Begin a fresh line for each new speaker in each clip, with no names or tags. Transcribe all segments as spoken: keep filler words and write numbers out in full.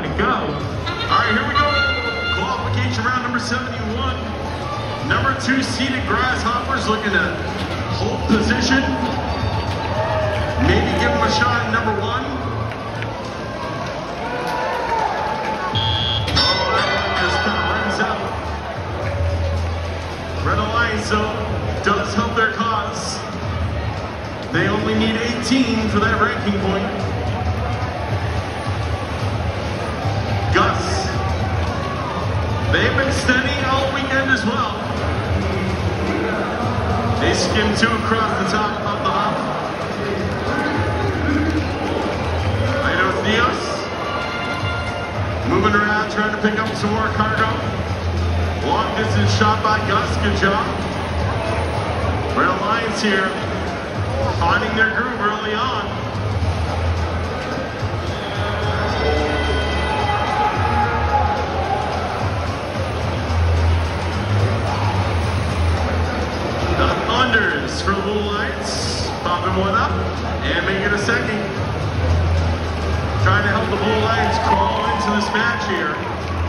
to go. All right, here we go. Qualification round number seventy-one. Number two seeded Grasshoppers looking to hold position. Maybe give them a shot at number one. Oh, that one just kind of runs out. Red Alliance, though, does help their cause. They only need eighteen for that ranking point. Gus. They've been steady all weekend as well. They skimmed two across the top of the hop. Idos Dios. Moving around, trying to pick up some more cargo. Long distance shot by Gus, good job. Red Alliance here, finding their groove early on. The Thunders for the Blue Lights, popping one up and making a second. Trying to help the Blue Lights crawl into this match here.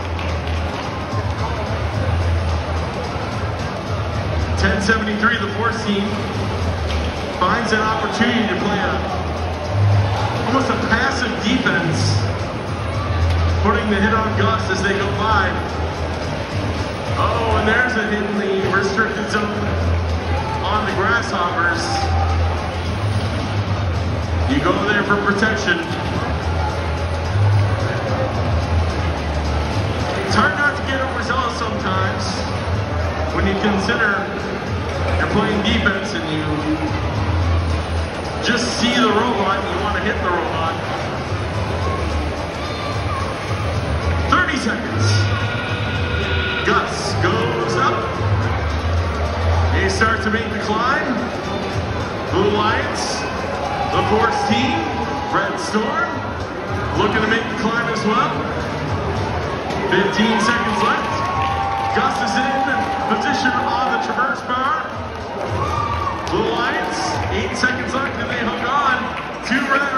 ten seventy-three, the fourth team, finds an opportunity to play a, almost a passive defense, putting the hit on Gus as they go by. Oh, and there's a hit in the restricted zone on the Grasshoppers. You go there for protection. It's hard not to get overzealous sometimes when you consider you're playing defense and you just see the robot and you want to hit the robot. thirty seconds. Gus goes up. They start to make the climb. Blue Lights, the fourth team, Red Storm, looking to make the climb as well. fifteen seconds left. Gus is in position on the traverse bar. Blue Lights, eight seconds left and they hung on. Two Red